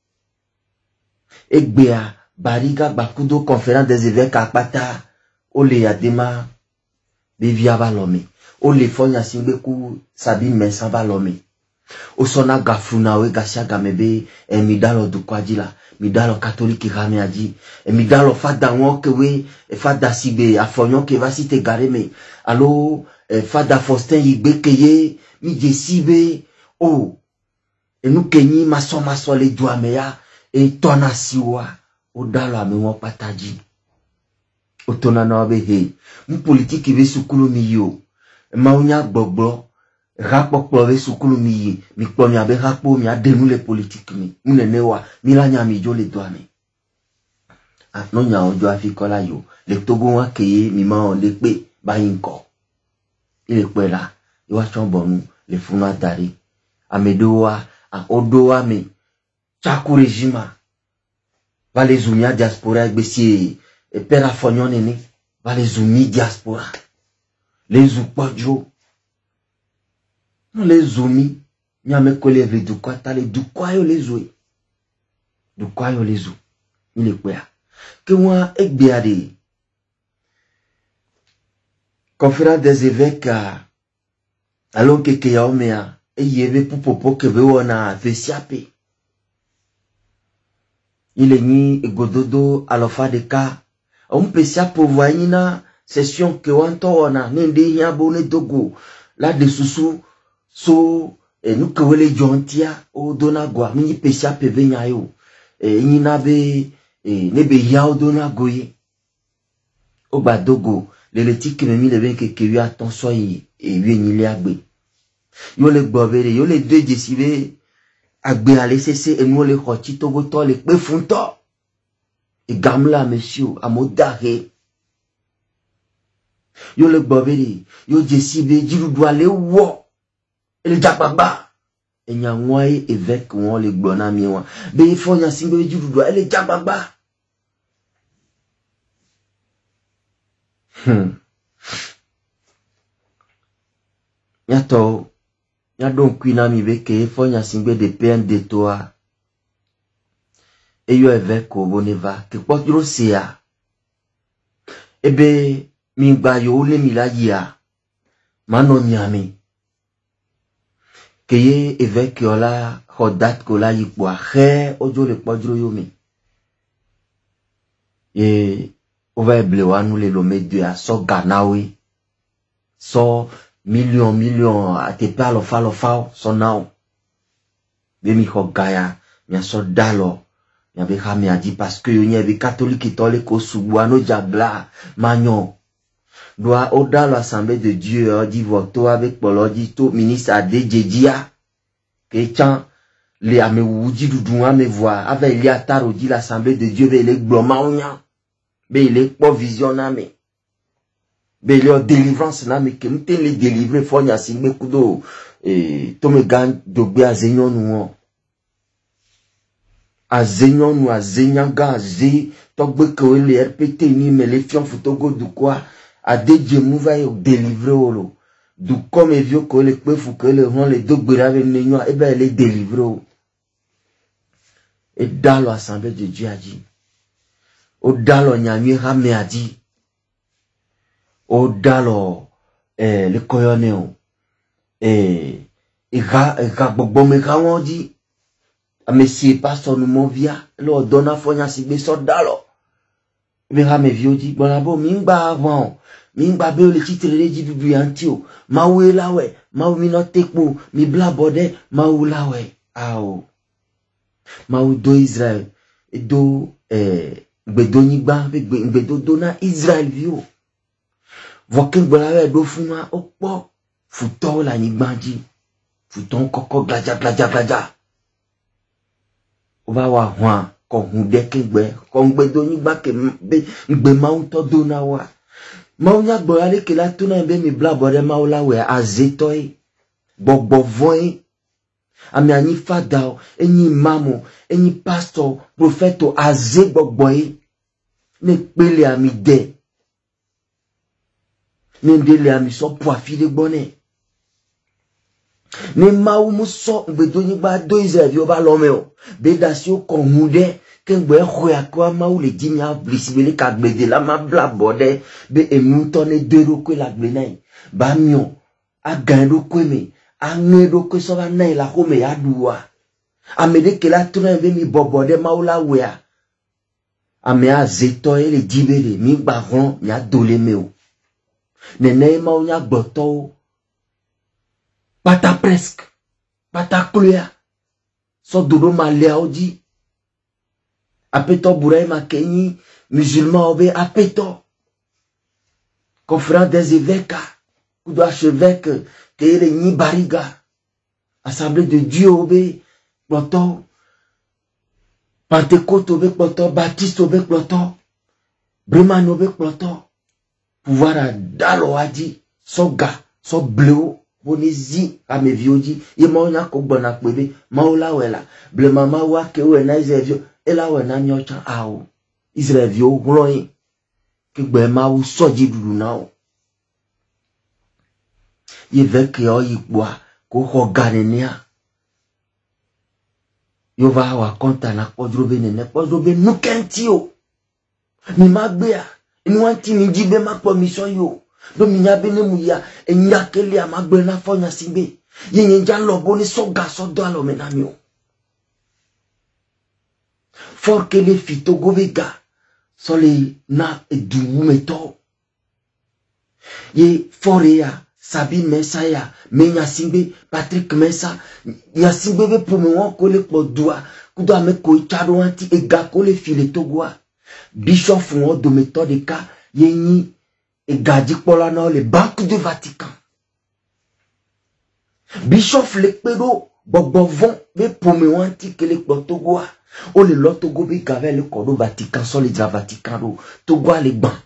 Egbea, bariga, bakudo, conférence des évêques à Pata, ole ya dema, bevia balome. Ole fonya simbeku, sabine mensan balome. Osona gafuna we gasia gamebe, e midalo du kwadila, midalo catholique rame adi, e midalo fada woke we, e fada sibe, afonyon ke va si te gareme. Alo, e fada Faustin yigbe keye, mi je sibe, oh, e nou kenyi maso maso le duameya, e tona siwa, o dalo ame won pataji. O tona na wabe he, mu politique ve sukulu mi yo, ma unya gbogbo, rapport plové sukulu mi ye, mi kpom abe rapport mi a denu le politique mi, mune newa, mi la nya mi jo le doa mi. Ah, non nya ojo afikola yo, le togo wa keye, mi ma on le pe, ba yinko. Il est quoi là, il va chambonu, le funa dari, amedoa, a odoa me, chaku régima, va les zoumia diaspora, besi, e pera fonyon nene, va les zoumi diaspora, les zoukwadjo, les zoumi, nyame kolevre du kwa tale, du kwa yo les zoui, du kwa yo les zou, il est quoi, que moi, ek biade, conférence des évêques, alors que Keyaomea, et y avait pour popo que on a fait siapé. Il est ni gododo à l'offre de cas. On peut siapo voir une session que on a, n'ende y'a bonne dogo. Là de sous so, et nous que les jontia, au donagua, ni peut siapé venyayo. Et ni nabe, et nebe yao donagoye. Au badogo. Les létiques qui me mis les bien que lui a ton soye et lui n'y l'a agbe. Yo le bovere, yo le deux décivé agbe à laisser et nous les roti togo to les pe funto. Et gamla monsieur à modare. Yo le bovere, yo décivé jiru doit le wo. Et le jababa. Et nya ngoye évêque won le gbona mi wa. Be il faut nya simbe jiru doit et le jababa. Hmm. Yato, ya donc kwina mi beke fo nya singbe de P N D toi. E yo évêque o boneva ke potro sea. Ebe mi gba yo le mi la ya. Mano nyami. Ke ye évêque ola hodat ko la yipo ahe ojo le potro yo mi. E on va éblewa nous les lomé de à so ganawe so million million à te palo falo fao so now de mi ho gaya mi so dalo mi be ha mi adi parce que y avait catholique tole ko subuano jabla magnon doit au dans l'assemblée de Dieu dit voto avec polo dit tout ministre a dejedia que quand les ame wuji dudunga me voir avec il y a taro dit l'assemblée de Dieu les gloma onya. Mais il est pas vision mais mais il est délivrance na mais que nous te les délivrer faut y a signé kudo et to me gan dogbe azenyon nous azenyon nous azenya gaze to gbe ko le R P T ni mais les fion photogo du quoi a dédié nous va délivrer olo du comme vieux ko le pe fou que le rond les dogbe avec nenyo et ben les délivrer et dans l'assemblée de Dieu a dit o dalo nyami rame adi o dalo eh le koyoneo eh ira ira gbogbo me ka won di monsieur pasteur nous mon via lo dona fonya si be so dalo me rame vio di bon abo mi ngba avant mi ngba be le titre le di dudu antio ma we lawe ma mi no tekpo mi bla bode ma u lawe ao ma u do Israël et do eh Gbedoni gba gbedo dona Israël vio vokin gbolawe do fuma opo futo la ni gbanji futon koko glaja glaja glaja o ba wa hwan ko hun de ke gbe ko gbedoni gba ke gbe ma un to dona wa ma unya gbolale ke la tuna be mi bla bode ma o la we azetoy gbogbo voin ami ani fada eni mamo eni pastor propheto aze gbogbo yi ne pele ami de Nende le amiso poafi de bonne. Ne maou muso bedoni ba do Israël ba lomeo. Bedasio konhude ken gbe khoya kwa maou le dimi a blisibele ka gbede la ma bla bode be emuntone dero ko la gbenai. Ba mion a gando kweme a ngedo ko so ba nai la home ya duwa. Amede ke la tuna be mi bobode maou la wea. Ame a zeto e le dibele mi baron mi a dole meo. Nene maou nya gboto pata presque pata kloya so dodo malea odi apeto burai makenyi musulman obe apeto conférence des évêques kudo archevêque tere ni bariga assemblée de Dieu obe ploto Pentecôte obe ploto Baptiste obe ploto Breman obe ploto pouvoir à dalo adi so ga so bleu Bonizi a me viodi ye ma onya ko gbona pebe ma ola wela ble mama wa ke we na Israel e la we na nyocha awo Israel vio hloyin ke gbe ma wo soji dudu na o ye ve ke o yipo ko ho ganenia yo va wa konta na podrobe ne ne podrobe nukenti o mi ma gbe a ni wan ti ni jibe ma po mission yo do mi nya bene mu ya enya kele amagbe na fonya simbe ye nja lobo ni so ga so do alo menami o for que les fito gobega so le na edu meto ye forea sabi mesaya me nya simbe Patrick Mesa nya simbe be pour me won ko le podua kudo ame ko chado anti e ga ko le file togoa bishop fun o do méthode ka ye ni et gadi pola na le banque du Vatican. Bishop le pedo bobovon be pome wanti ke le Togo o le lotogo be gave le kodo Vatican so le dra Vatican do Togo le ban.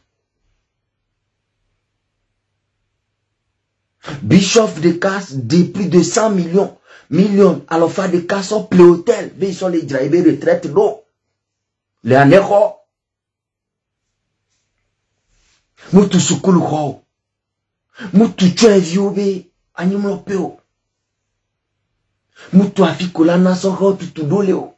Bishop de casse de plus de cent millions millions alors fa de casse au play hôtel be so le dra be retraite do le anego mutu sukulu ho mutu chevio be animlo peo mutu afikola na so ho tutu dole o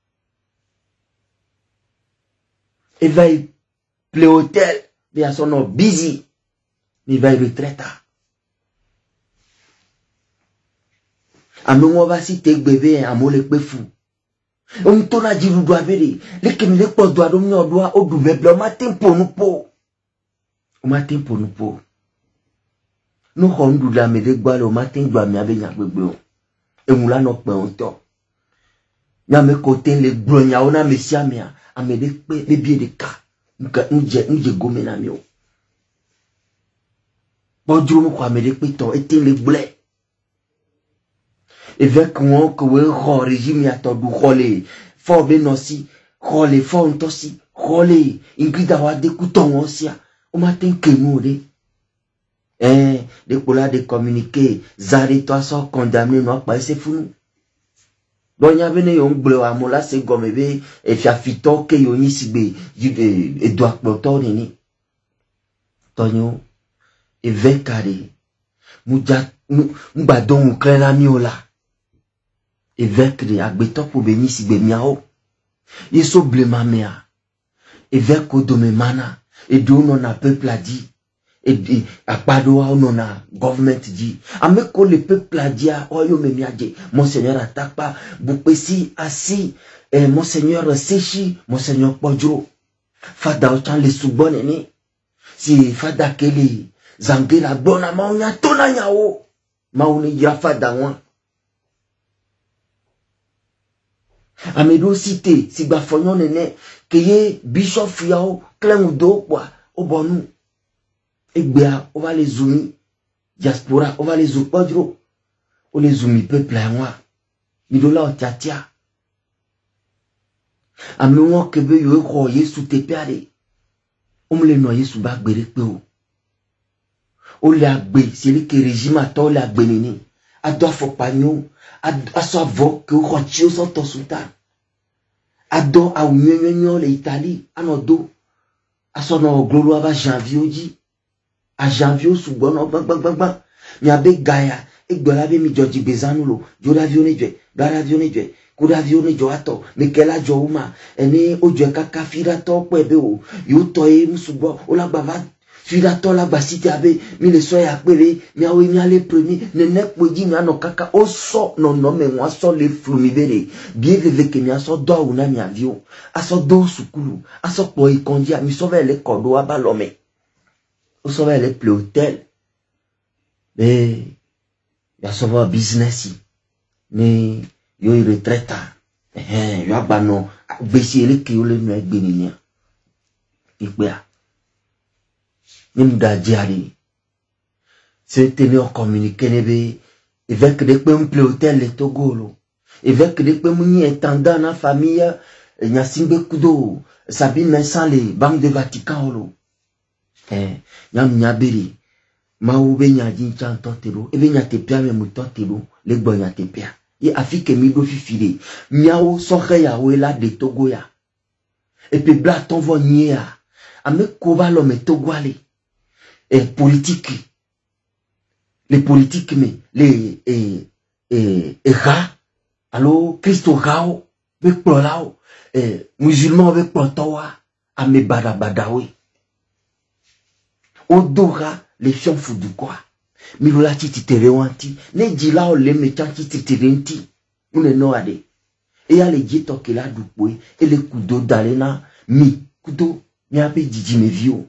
e vai play hotel be asono busy mi vai retraite anu wa si te gbebe amole pe fu on to na jiru do avere le kemi le po do ado mi odo o du meble ma tempo nu po o matin pour nous pour nous hondu la me de gbale o matin gba mi abe nya gbegbe o emula no pe on to nya me kote le bronya o na mesia mi a ame de pe le bie de ka nka nje nje gome na mi o bodru mo kwa me de pe to ete le ble évêque won ko we ho régime ya to du khole fo be no si khole fo nto si khole ingida wa de kuton won sia o matin que nous eh de pola de communiquer zari toi so condamné non pas c'est fou donc y avait ne on bleu amola c'est gomme be e fia fito ke yo ni sigbe e doit ploto ni tonyo e vekare muja mba don klena miola e vekre agbeto po beni sigbe miao yeso blema mea e veko do me mana et d'où on a peuple a dit et à Padoa on a government dit ameko le peuple a dit oh yo me miaje monseigneur attaque pas bupesi assis et monseigneur sechi monseigneur podro fada ochan le subone ni si fada keli zangela bona maunya tona nyao mauni ya fada wan amedo cité si ba fonyon nene keye bishop yao clem do kwa obonu egbea on va les zoomi diaspora on va les zoupodro on les zoomi peuple à moi midola otiatia amewo kebe yo ko yesu tepeare on me le noyer sous ba gbere pe o o le agbe c'est le que régime ato le agbe nini ado afopagno aso avo que o rochio so to sultan ado a unyenyo le Italie anodo aso no glolo aba janvier oji à janvier sous bon bang bang bang bang mi abe gaya e gbola be mi joji bezanu lo jo d'avion ne je d'avion ne je ko d'avion ne jo ato me kela jo uma eni ojo kaka fira to pe be o yo to e musubo o la bava fira to la basite abe mi le so ya pere mi awe mi ale premier ne ne poji mi ano kaka o so no no me wa so le flumi bere bien veve ke mi aso do una mi avion aso do sukulu aso po ikonji mi so ve le kodo abalome o so ve le ple hotel mais ya so va business ni yo i retraita eh yo abano besi ele ki o le nu egbe ni ni ipe a ni mda diari c'est tenir communiquer nebe avec des pe mple hotel le Togo lo avec des pe muni intendant na famille nya simbe kudo Sabine Vincent le banque de Vatican lo eh nyam nyabiri ma ube nya jincha ntotero ebe nya tepia me mutotero le gbo nya tepia ye afike mi do fifile miawo soxe ya we la de Togo ya et puis bla ton vo nyea ame koba lo me Togo ale et politique les politiques mais les et et et ra allo Christo rao be plolao et musulman be plotowa ame bada badawe odora les fions foudu quoi milola titi terewanti ne jila o le mecha titi terenti une no ade e ya le jito ke la dupwe e le kudo dalena mi kudo mi ape jiji me vio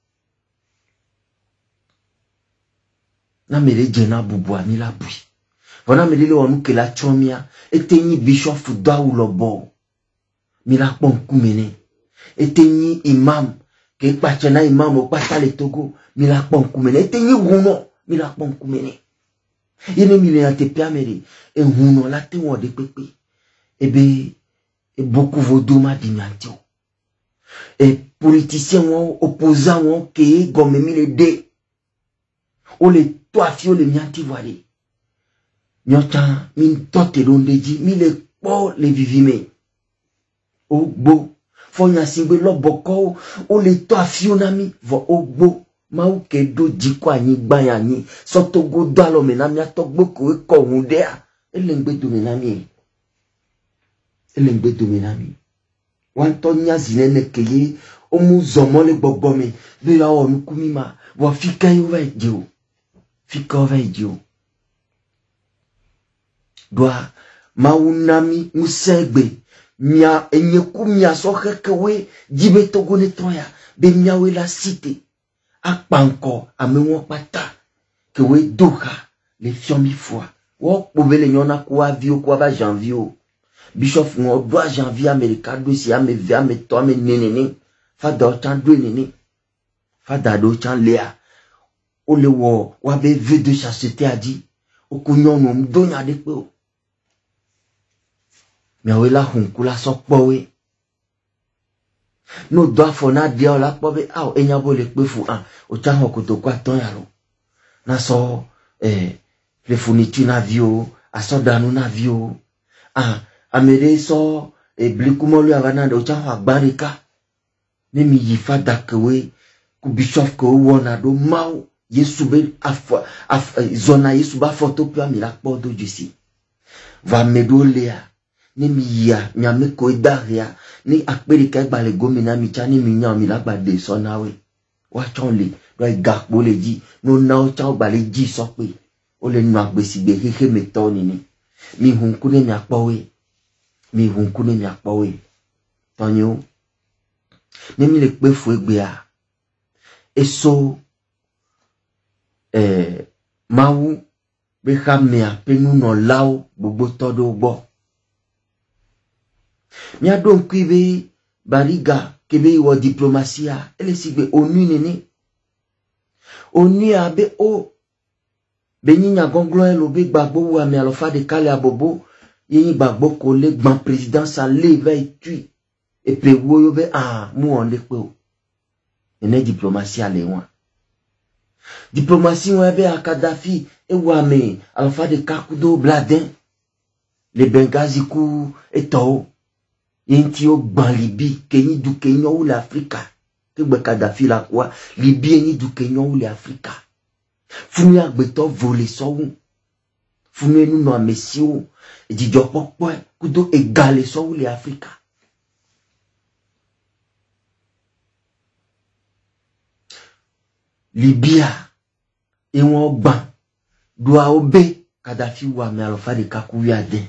na mere jena bubwa mi la bui wana mere le wonu ke la chomia etenyi bishop fuda u lobo mi la pon kumene etenyi imam ke pachena imam o pata le Togo mi la pon kumene etenyi runo mi la pon kumene yene mi le ante piamere e huno la te won de pepe ebe e beaucoup vodo ma dignatio et politiciens won opposants won ke gomme mi le de o le to afio le mianti voile nyota min tote londeji mi le po le vivime o gbo fo nya singbe lo boko o le to afio na mi vo o gbo ma u ke do jiko anyi gba ya ni so to go do alo me na mi atogbo ko ko hunde a ele ngbe do me na mi ele ngbe do me na mi wan to nya zinene keye o mu zomo le gbogbo me be ya o mi kumi ma wo fika yo va dio fika va dio doa ma unami musegbe mia enyeku mia so kekewe jibe Togo ne toya be mia we la cité akpanko amewon pata kewe doka le fiomi fois wo pove le nyona ko avio ko ba janvier bishop ngo do janvier america do si ame via me to ame nenene fa do chan do nene fa da do chan lea o le wo wa be v de chasteté a dit o kunyon no mdo nya de pe o mi awe la hunkula so powe no do afona dia la pobe ah enya bo le pe fu ah o chan ho ko to kwa ton ya lo na so eh le fourniture na vio aso danu na vio ah amere so e blikumo lu avana do chan ho agbarika ne mi yifa dakwe ku bishop ko wona do mau yesu be afwa af zona yesu ba photo pia mi la po do jisi va medolea ni mi ya mi ame ko idaria ni akperi ka gba le gomina mi cha ni mi nya mi la gba de so nawe wa chon le do igakpo le ji no na o cha gba le ji so pe o le nu agbesigbe hehe meto ni ni mi hun ku ne mi apowe mi hun ku ne mi apowe tonyo ni mi le pe fu egbe a eso eh mawu be khamia penu no lao gbogbo todo gbo mi adon kwibe bariga kebe wo diplomatia ele sigbe onu nini onu abe o benyinya gonglo elo be gbagbo wa mi alofa de kale abobo yin gbagbo ko le gban president sa le ve tu e pe wo yo be ah mu on le pe o ene diplomatia le won diplomatie won be a Kadhafi e wa me alofa de kakudo bladin le Benghazi ku eto yenti o gban Libi kenyi du kenyo ou l'Afrique que be Kadhafi la quoi Libye ni du Kenya ou les Africa funu agbeto voler so funu nous no messieurs et di jopo point kudo égaler so ou les Africa Libya et on ban doit obé Kadhafi wa me alofa de kakuya den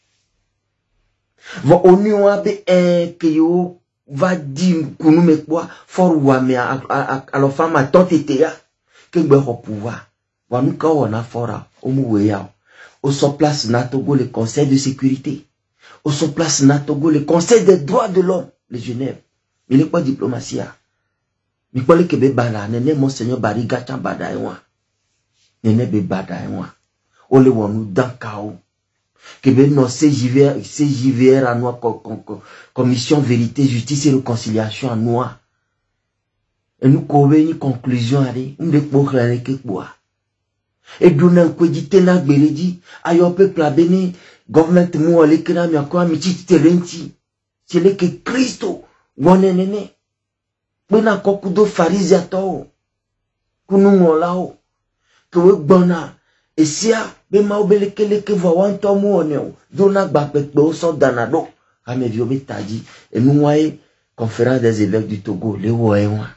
va oni wa be eh que yo va dire kunu me quoi for wa me alofa ma tante te ya que gbe au pouvoir va nous ka on a fora o mu we ya au so place na Togo le conseil de sécurité au so place na Togo le conseil des droits de l'homme le Genève il est pas diplomatie ya mi ko le kebe bana nene monseigneur Bariga chambada e wa nene be bada e wa o le wonu dankao kebe no C J V R à noa commission vérité justice et réconciliation à noa et nous kobe ni conclusion ale unde po klare ke boa et dona ko di tena gbeleji ayo peuple abeni government mu ole kina mi akwa mi ti terenti c'est le que Christo wone nene bena kokudo farisia to kunu ngolao to gbona esia be ma obele kele ke vo wan to mu one dona gba pepe o so danado ame vi obi taji et nous waye conférence des évêques du Togo le wo e wa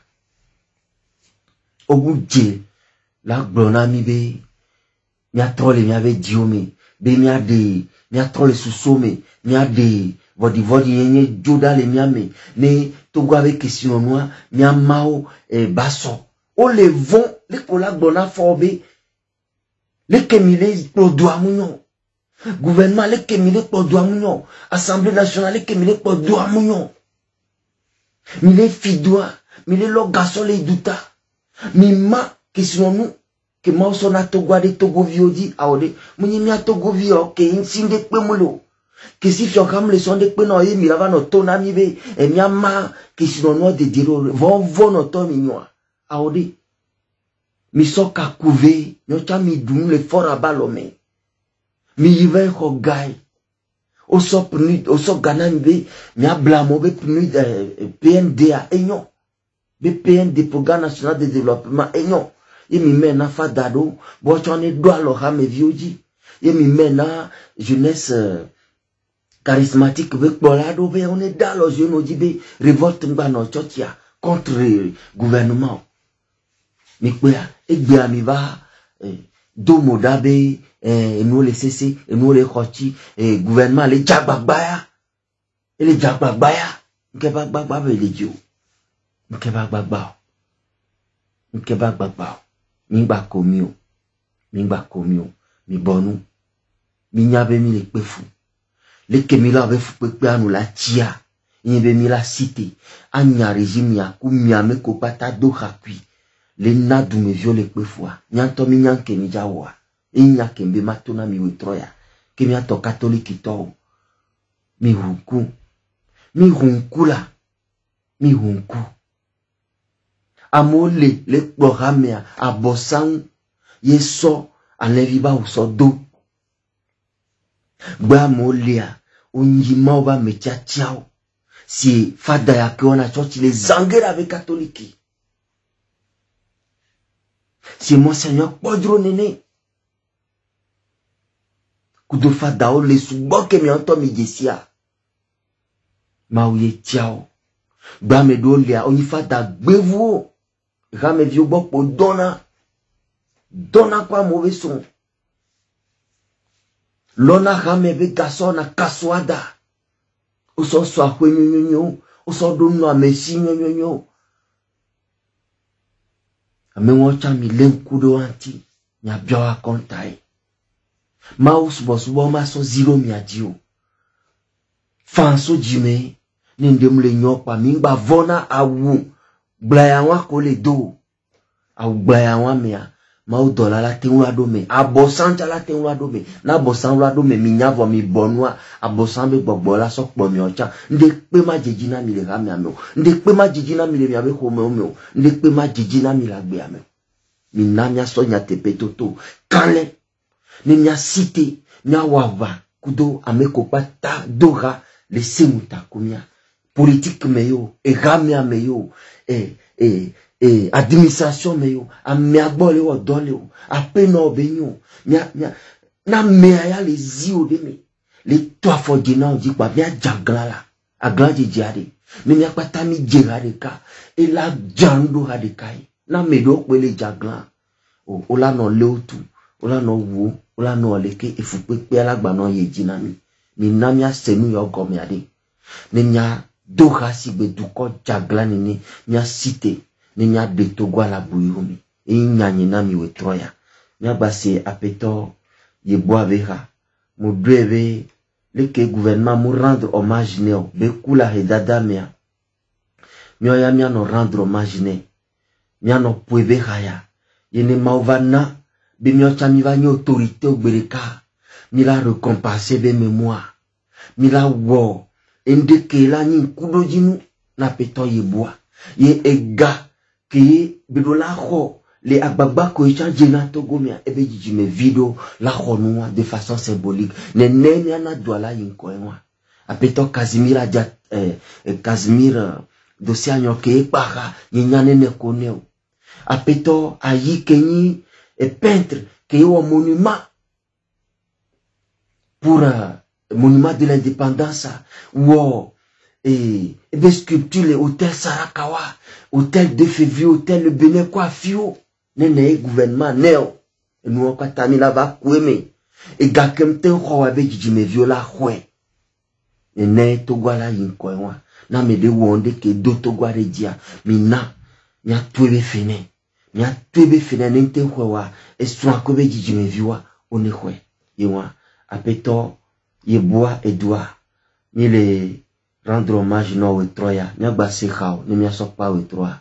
obuje la gbona mi be mi atole mi ave diome be mi ade mi atole susome mi ade vodi vodi yenye joda le mi ame ne Togo avec question noir mi amao e baso o le vont les kola gbona forbe les kemile produit munyo gouvernement les kemile produit munyo assemblée nationale les kemile produit munyo mi les fidwa mi les lo garçon les douta mi ma question nous que ma so na Togo de Togo viodi aode munyi mi Togo vio ke insinde pe mulo que si tu as le son de pe no ye mi lava no tona mi be e mi ama question no de dire vont vont no to mi noa aode mi soka couvé mi cha mi dum le fort à balome mi yive ko gai o so pnu o so gana mi be mi ablamo be pnu P N D A enyo be P N D Programme National de Développement enyo ye mi mena fadado bo chone do alo ha me vioji ye mi mena jeunesse euh, charismatique be bolado be on est dans los jeunes be révolte ngba no chotia contre le gouvernement mi kwea egbe ami va do modabe eh nous les cc et nous les khochi et gouvernement les jagbagba et les jagbagba nke bagbagba be le dio nke bagbagba nke bagbagba mi gba komi o mi gba komi o mi bonu mi nyabe mi le pefu le kemi la be fu pepe anu la tia yin be mi la cité anya régime ya ku mi ame ko pata do hakui le na du me viole pefu nyanto mi nyanke mi jawa inya kembe matona mi witroya kemi ato catholique to mi hunku mi hunku la mi hunku amole le programme a bosan yeso aleviba uso do gba molia onjima oba metia tiao si fada ya kiona church les zangera avec catholique si monseigneur podro nene kudo fada o le subo ke mi anto mi jesia ma uye tiao gba me do lia oni fada gbevu Rame vieux boko donna donna quoi mauvais son lona rame be garçon na kaswada o so so akwe nyonyo o so do no amesi nyonyo ame won cha mi len kudo anti nya bia kontai ma usbo subo ma so zero mi adio fanso jime ni ndem le nyopa mi gba vona awu blaya wa ko le do awu blaya wa mea ma o dola la te wa do me abosan cha la te wa do me na abosan wa do me mi nyavo mi bonwa abosan be gbogbo la so po mi ocha nde pe ma jeji na mi le ga mi ame o nde pe ma jeji na mi le mi abe ko me o me o nde pe ma jeji na mi la gbe ame mi na mi so nya tepe toto kale ni mi cité mi awava kudo ame ko pata dora le semuta kumia politique meyo e gamia meyo et, et, et, administration me yo, a miabole o dole o, a peno benyo, mia, mia, na mea les zio de me, les trois fois dina on dit quoi, mia jagla la, a glan di diade, mais mia pas tami djera de ka, et la jando ha de kai, na me do kwe le jagla, o, o la no leo tu, o la no wo, o la no leke, e fukwe kwe la gba no ye jinami, mi na mia senu yo gome ade, ne mia doha si be duko jagla nini, mia cité, ne mia de togo la buyumi, e nya nyina mi we troya, mia base apeto, ye boavera, mu dreve, leke gouvernement mu rendre hommage neo, be kula he dada mea, mio ya mia no rendre hommage ne, mia no puebe haya, ye ne mauvana, be mio chami va ni autorité au bereka, mi la récompenser be mémoire, mi la wo, ende ke la ni kudo jinu, na peto ye boa, ye ega, ke ye bedola ho, les agbagba ko echa jena togo mia ebe jiji me video la honua de façon symbolique ne nene ana douala yinko enwa apeto Casimir dia eh, Casimir dossier anyoke ekpara nyinyane ne koneo apeto ayi kenyi e peintre ke yo monument pour uh, monument de l'indépendance ou et ebe sculpture le hôtel Sarakawa hôtel de février hôtel le Bénin quoi fio nene gouvernement neo nous on katami la va kweme e gakem ten ho wa be jijime viola hwe nene togwala yinko enwa na me de wonde ke do togware dia mina nya twebe fene nya twebe fene nente hwe wa e swa ko be jijime viwa one hwe yewa apeto ye boa edwa ni le rendre hommage no we troya nya gba se khao ni mia so pa we troya.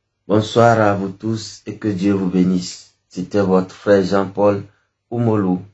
Bonsoir à vous tous et que Dieu vous bénisse. C'était votre frère Jean-Paul Oumolou.